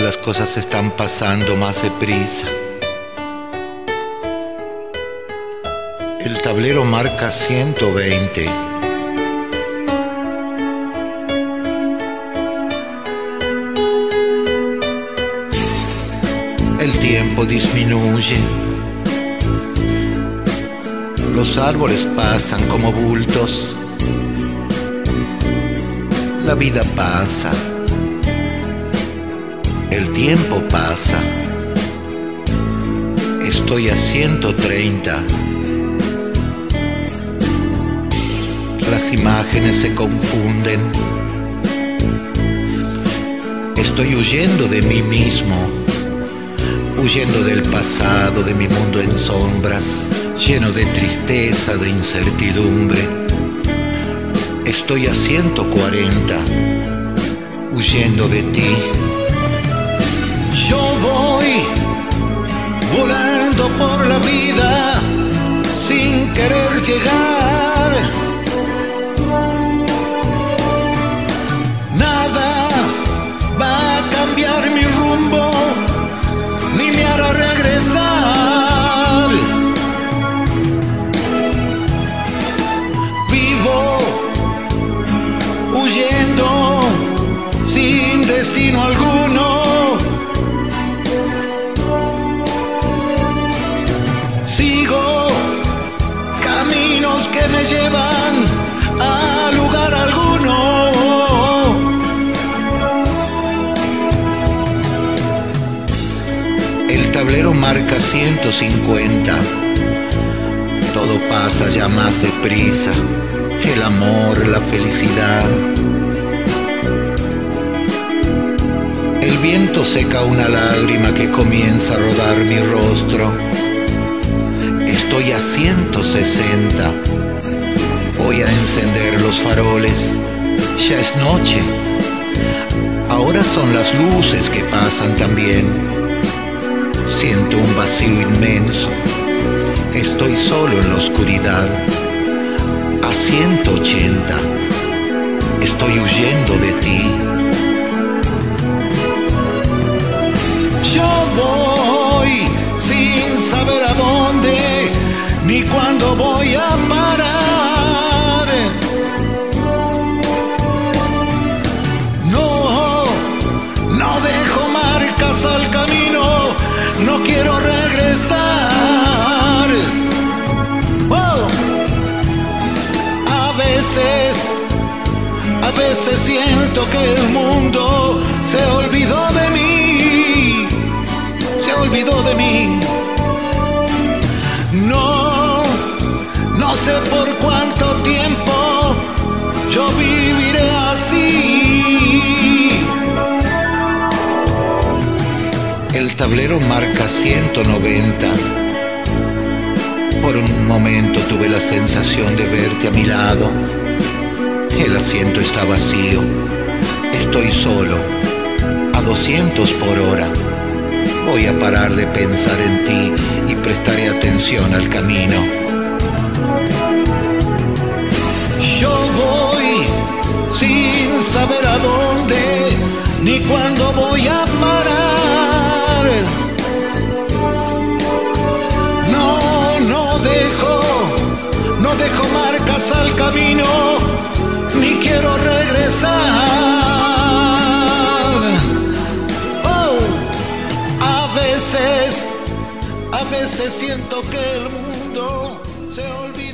Las cosas están pasando más deprisa. El tablero marca 120. El tiempo disminuye. Los árboles pasan como bultos. La vida pasa. El tiempo pasa. Estoy a 130. Las imágenes se confunden. Estoy huyendo de mí mismo, huyendo del pasado, de mi mundo en sombras, lleno de tristeza, de incertidumbre. Estoy a 140, huyendo de ti. Yo voy volando por la vida sin querer llegar. Nada va a cambiar mi rumbo, ni me hará regresar. Vivo huyendo sin destino alguno. Sigo caminos que me llevan a lugar alguno. El tablero marca 150. Todo pasa ya más deprisa. El amor, la felicidad. El viento seca una lágrima que comienza a rodar mi rostro. Estoy a 160. Voy a encender los faroles. Ya es noche. Ahora son las luces que pasan también. Siento un vacío inmenso. Estoy solo en la oscuridad. A 180. Estoy huyendo de ti. Yo voy sin saber a dónde ni cuándo voy a parar. No dejo marcas al camino. No quiero regresar. Oh. A veces siento que el mundo se olvidó de mí. Se olvidó de mí. No sé por cuánto tiempo yo viviré así. El tablero marca 190. Por un momento tuve la sensación de verte a mi lado. El asiento está vacío. Estoy solo, a 200 por hora. Voy a parar de pensar en ti y prestaré atención al camino. Yo voy sin saber a dónde ni cuándo voy a parar. No dejo marcas al camino, ni quiero regresar. Oh, a veces siento que el mundo se olvida.